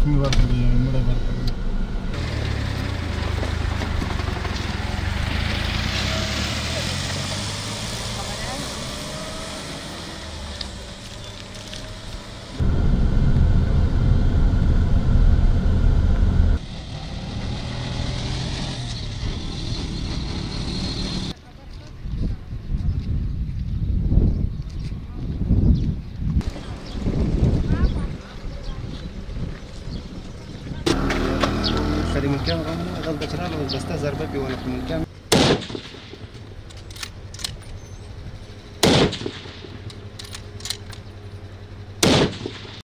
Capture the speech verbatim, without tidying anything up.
ಲಕ್ಷ್ಮಿ ಬರ್ತದೆ ಇಮ್ಮಡೆ ಬರ್ತದೆ. من كام غلطة شرالة بس تزربة بيونا من كام